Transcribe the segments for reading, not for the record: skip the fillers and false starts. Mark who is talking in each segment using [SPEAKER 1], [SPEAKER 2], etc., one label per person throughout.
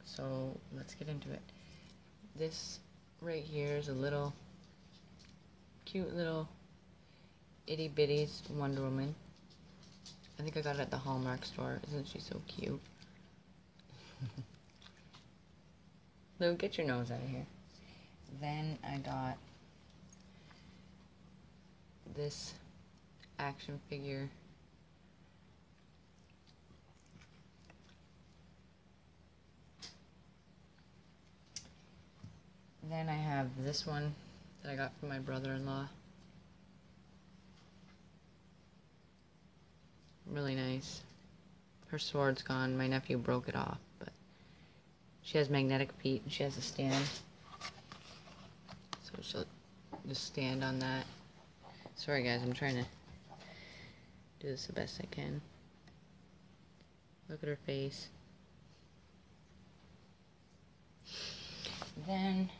[SPEAKER 1] So let's get into it. This right here is a little cute little itty bitties Wonder Woman. I think I got it at the Hallmark store. Isn't she so cute? Lou, get your nose out of here. Then I got this action figure. Then I have this one that I got from my brother-in-law. Really nice. Her sword's gone. My nephew broke it off, but she has magnetic feet and she has a stand. So she'll just stand on that. Sorry guys, I'm trying to do this the best I can. Look at her face. Then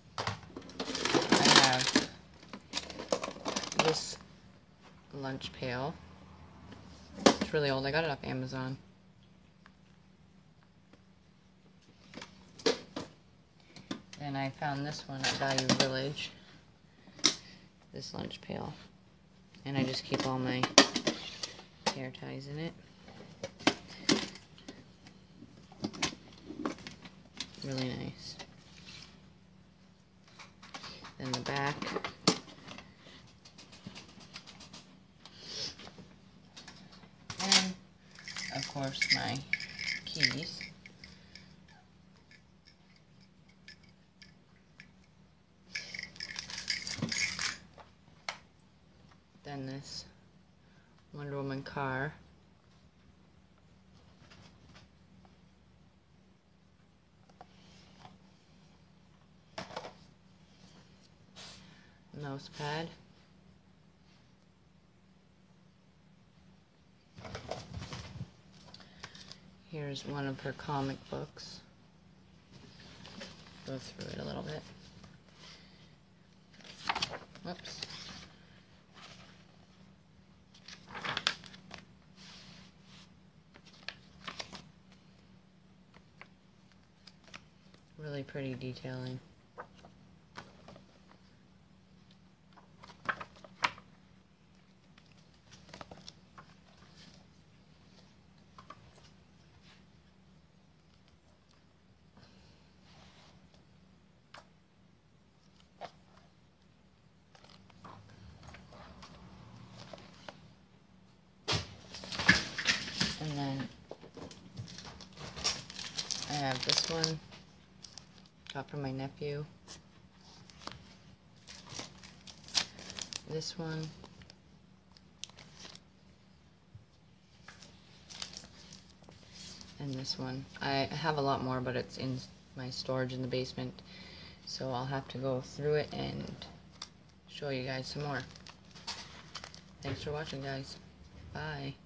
[SPEAKER 1] I have this lunch pail. It's really old. I got it off Amazon. Then I found this one at Value Village. This lunch pail. And I just keep all my hair ties in it. Really nice. Then the back. And, of course, my keys. Then this Wonder Woman car. Mouse pad. Here's one of her comic books. Go through it a little bit. Whoops. Really pretty detailing. And then I have this one, got from my nephew. This one. And this one. I have a lot more, but it's in my storage in the basement. So I'll have to go through it and show you guys some more. Thanks for watching, guys. Bye.